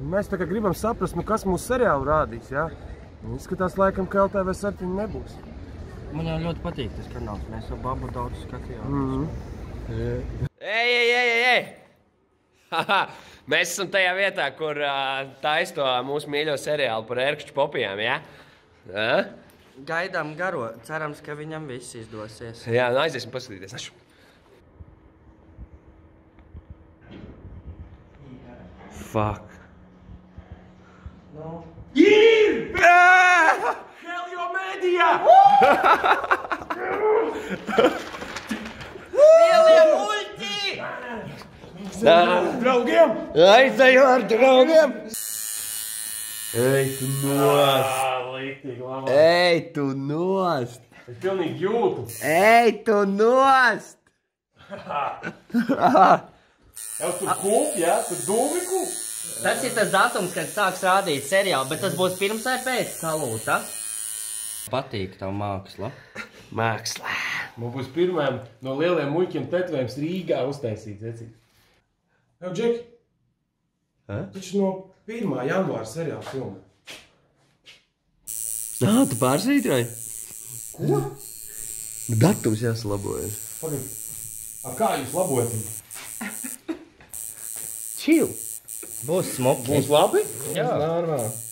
Mēs tā kā gribam saprast, nu kas mūsu seriālu rādīs, jā? Izskatās laikam, ka LTV 7 nebūs. Man jau ļoti patīk tas kanāls, mēs jau babu daudz skatījām. Ej! Mēs esam tajā vietā, kur taisa to mūsu mīļo seriālu par ērkšķu popijām, jā? Gaidām garo, cerams, ka viņam viss izdosies. Jā, nu aiziesim paskatīties. Fuck. Nu. Ir! Helio Media! Lielie muļķi! Draugiem! Aizēju ar draugiem! Ej, tu nost! Ej, tu nost! Es pilnīgi jūtu. Ej, tu nost! Jau tur kūp, jā? Tur dūmi kūp? Tas ir tas datums, kad sāks rādīt seriālu, bet tas būs pirms vai pēc salūta. Patīk tavu māksla. Māksla. Man būs pirmajam no lieliem muļķiem tetovējums Rīgā uztaisīts, vecīt. Jau, Džeki, taču no 1. janvāra seriāla filmē. Tu pārsvītroji? Ko? Datums jāsalabojas. Pagaid, kā jūs labojat? Chill. Būs smuki. Būs labi? Jā. Normāli.